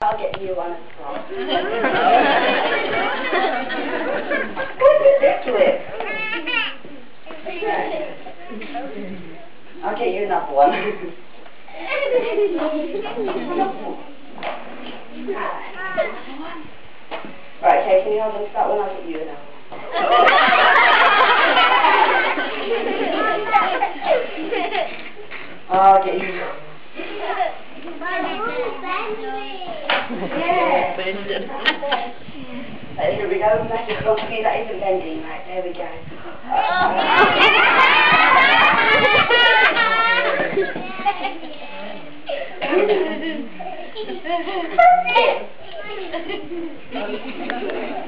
I'll get you one as well. What's ridiculous? I'll get you another one. Right, okay, can you hold on to that one? I'll get you another one. I'll get you. Yeah. There we go. Magical key that isn't bending. Right, there we go.